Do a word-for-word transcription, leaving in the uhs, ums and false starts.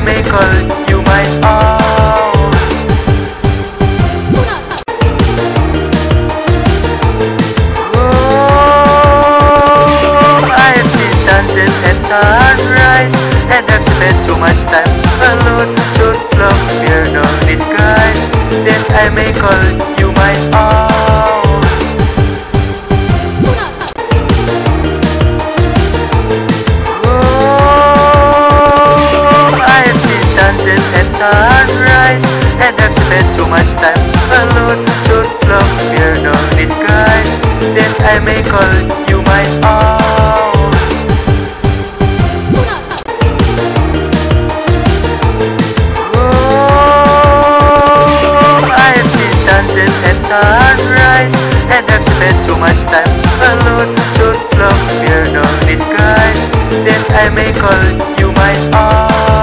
may call you my own. Oh, I have seen sunset and sunrise, and I've spent so much time alone. Don't love, fear no disguise, then I may call you my own. Oh, I have seen sunset and sunrise, and I've spent so much time alone. Don't love, fear no disguise, then I may call you my own. Oh, I have seen sunset and sunrise, and I've spent so much time alone. Don't love, fear no disguise, then I may call you my own.